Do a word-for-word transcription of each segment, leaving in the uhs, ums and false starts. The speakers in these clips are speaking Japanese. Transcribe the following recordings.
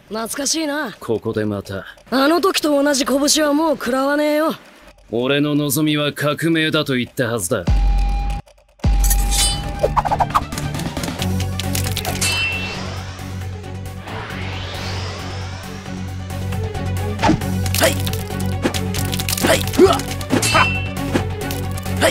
懐かしいな。 ここでまた。 あの時と同じ拳はもう食らわねえよ。 俺の望みは革命だと言ったはずだ。 はいはい、うわっはっはい、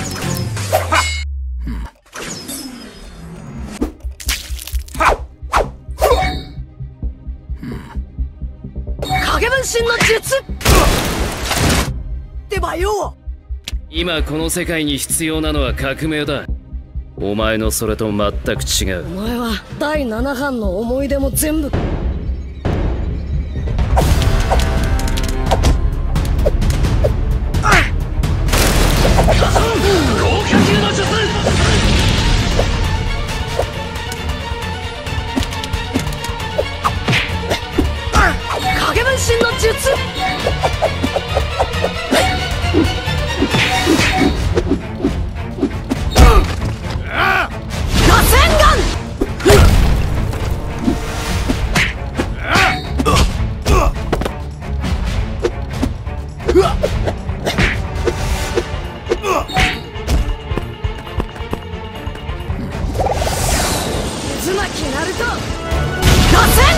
影分身の術ってばよ。 今この世界に必要なのは革命だ。お前のそれと全く違う。 お前はだいなな版の思い出も全部影分身の術。螺旋丸。渦巻きナルト螺旋